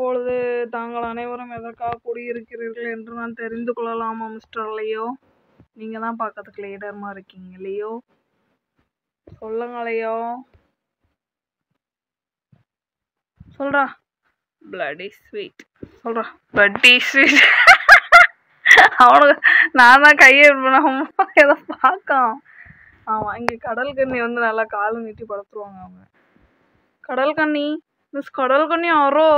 இப்பொழுது தாங்கள் அனைவரும் எதற்காக கூடியிருக்கிறீர்கள் என்று நான் தெரிந்து கொள்ளலாமா மிஸ்டர் லியோ? நீங்க தான் பார்க்கறதுக்கு லீடர்மா இருக்கீங்க லியோ. சொல்லுங்க லியோ. சொல்றா. Bloody sweet. சொல்றா. Bloody sweet. அவனுக்கு நான் தான் கையை ஏதோ பார்க்கான். ஆமா, இங்க கடல் கண்ணி வந்து நல்லா காலை நீட்டி படுத்துருவாங்க அவங்க. கடல் கண்ணி, மிஸ் கடல் கண்ணி யாரோ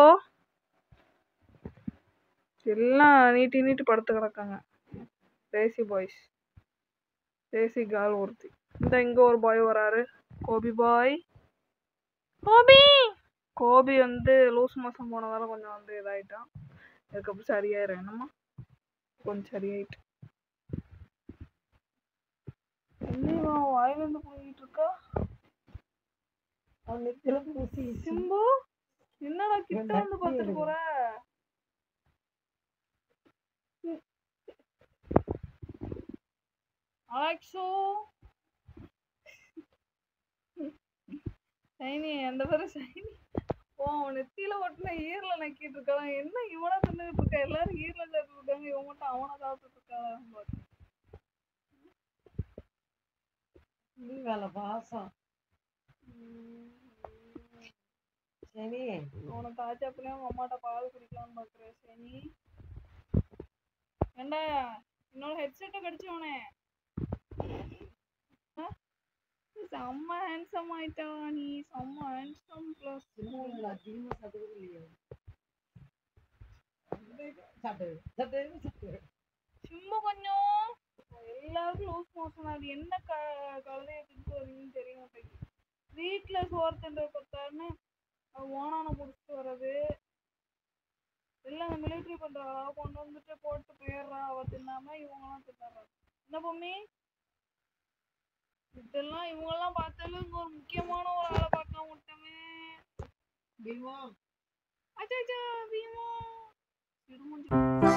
எல்லாம் நீட்டி நீட்டி படுத்து கிடக்காங்க. தேசி பாய்ஸ், தேசி கேர்ள் ஒருத்தி. இந்த இங்க ஒரு பாய் வராரு, கோபி பாய். கோபி கோபி வந்து லூஸ் மாசம் போனதால கொஞ்சம் வந்து இதாயிட்டான். அதுக்கப்புறம் சரியாயிரும். என்னம்மா கொஞ்சம் சரியாயிட்டு. என்னவா வாயிலிருந்து போயிட்டு இருக்கா? சிம்பு என்னடா கிட்ட வந்து பார்த்துட்டு போற? அலெக்சோ சைனி அந்த பேரு சைனி. ஓ நெத்தியில ஒட்டின ஈரல நக்கிட்டு இருக்கான். என்ன இவனா தின்னுட்டு இருக்கா? எல்லாரும் ஈரல சாப்பிட்டு இருக்காங்க, இவன் மட்டும் அவனை சாப்பிட்டு இருக்கான். வேலை பாசம் சரி. அவனை தாச்சாப்பிலையும் அவங்க அம்மாட்ட பால் குடிக்கலான்னு பாக்குறேன். சரி ஏண்டா என்னோட ஹெட்செட்டை கடிச்சவனே, செம்ம ஹேண்ட்ஸம் ஆயிட்டா நீ. செம்ம ஹேண்ட்ஸம் ப்ளஸ் அதிகமா சாப்பிடுறது இல்லையா? சும்மா கொஞ்சம் எல்லாருக்கும் லூஸ் மோஷன். அது என்ன கழுதைய திட்டு வரீங்கன்னு தெரிய மாட்டேங்குது. வீட்டுல சோறு தண்டை பார்த்தாருன்னு ஓனான முடிச்சுட்டு வர்றது எல்லாம் அந்த மிலிட்ரி பண்றாளா கொண்டு வந்துட்டு போட்டு போயிடுறா. அவ தின்னாம இவங்கெல்லாம் தின்னாரா? என்ன பொம்மி இதெல்லாம் இவங்கெல்லாம் பார்த்தாலும் இங்க ஒரு முக்கியமான ஒரு ஆளை பார்க்காம விட்டோமே. பீமா அச்சா பீமா சிறுமுஞ்சி.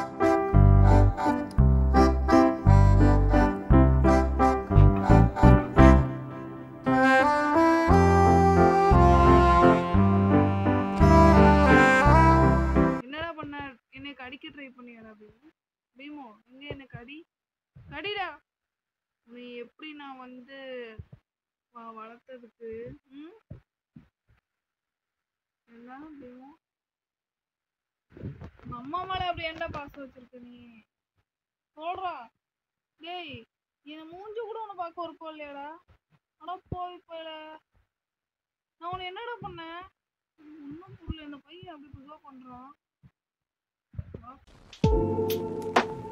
என்னடா பண்ண? என்னை கடிக்க ட்ரை பண்ணியாரா பீமோ? பீமோ எங்க என்ன கடிடா. நீ எப்படி நான் வந்து வளர்த்ததுக்கு எல்லாம் பீமோ அம்மா மேல அப்படி என்ன பாசம் வச்சிருக்க நீ? சொல்றா. டேய் என் மூஞ்சி கூட உன்னை பார்க்க ஒரு போல் இல்லையாடா? ஆனா போய் போயில நான் உன்னை என்னடா பண்ணேன்? ஒன்னும் புரியல. இந்த பையன் அப்படி புதுவா பண்றான்.